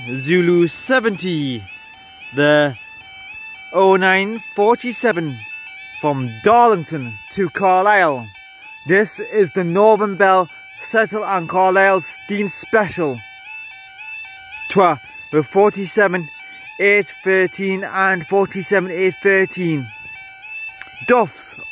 Zulu 70, the 0947 from Darlington to Carlisle. This is the Northern Belle Settle and Carlisle Steam Special. With 47 813 and 47 813. Duffs